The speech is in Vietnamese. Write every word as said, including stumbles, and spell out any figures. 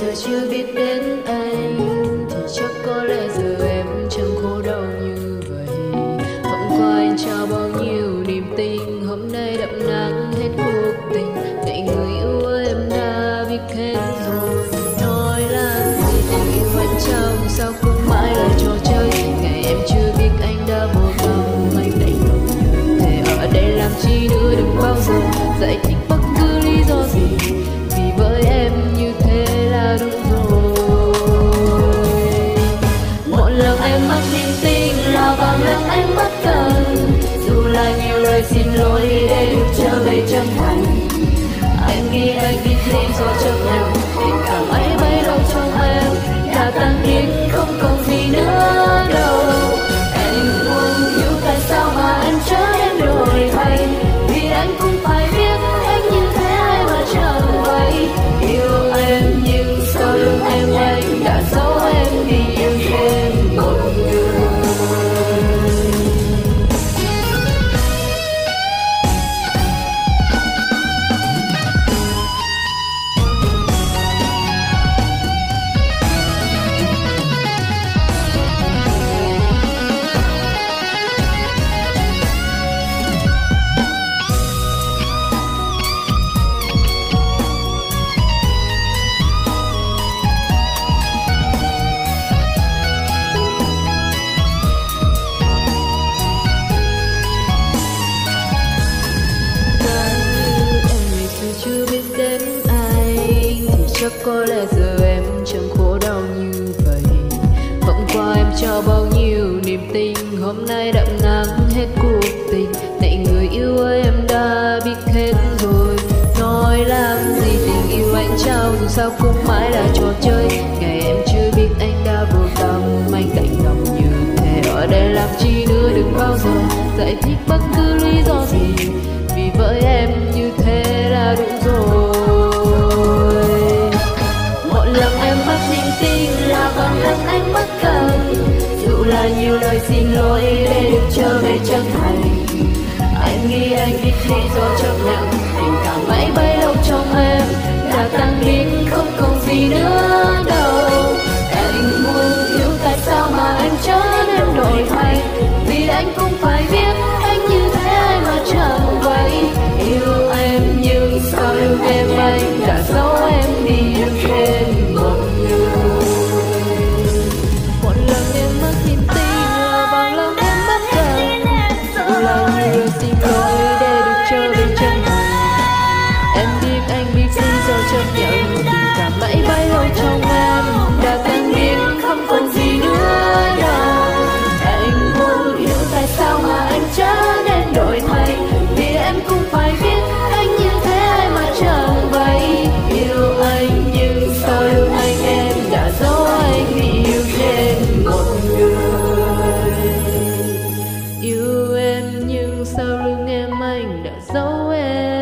xưa chưa biết đến anh thì chắc có lẽ giờ em chẳng khổ đau như vậy. Hôm qua anh trao bao nhiêu niềm tin, hôm nay đậm nát hết cuộc tình. Ngày người yêu ơi em đã biết hết rồi, nói làm gì tình yêu anh trao sao cũng mãi là trò chơi. Ngày em chưa biết anh đã vô tâm anh đành lòng như thế. Ở đây làm chi nữa, đừng bao giờ giải thích bất cứ lý do gì, vì với em như thế là đúng rồi. Một lần em mất niềm tin là vạn lần anh bất cần, dù là nhiều lời xin lỗi để được trở về chân thành. Anh nghĩ anh biết lý do chấp nhận tình cảm ấy bấy lâu trong em đã tan biến không còn gì nữa đâu. Anh muốn hiểu tại sao mà anh trở nên đổi thay, vì anh cũng phải biết anh như thế ai mà chẳng vậy. Yêu em nhưng sau lưng em anh đã giấu em đi yêu thêm một người. Chắc có lẽ giờ em chẳng khổ đau như vậy. Hôm qua em cho bao nhiêu niềm tin, hôm nay đậm nát hết cuộc tình. Này người yêu ơi em đã biết hết rồi, nói làm gì tình yêu anh trao dù sao cũng mãi là trò chơi. Ngày em chưa biết anh đã vô tâm anh đành lòng như thế. Ở đây làm chi nữa, đừng bao giờ giải thích bất cứ lý do gì, vì với em như thế là đủ rồi. Lần em mất niềm tin là còn lần anh bất cần, dù là nhiều lời xin lỗi để được trở về chân thành. Anh nghĩ anh biết lý do chấp nhận tình cảm ấy bấy lâu trong em đã tan biến không còn gì nữa đâu. Anh muốn hiểu tại sao mà anh trở nên đổi thay, vì anh cũng phải biết anh như thế ai mà chẳng vậy. Yêu em nhưng sau lưng em anh đã giấu em đi yêu thêm một người. Một lần em mất niềm tin là bằng lần em bất cần, dù là nhiều lời xin lỗi để được trở về chân thành. Em biết anh biết lý do chấp nhận tình cảm mãi bấy lâu trong em đã tan biến không còn gì nữa đâu. Anh muốn hiểu tại sao mà anh trở nên đổi thay, vì em cũng phải biết anh như thế ai mà chẳng vậy. Yêu anh nhưng sau lưng anh em đã giấu anh vì yêu thêm một người. Yêu em nhưng sau lưng em anh đã giấu em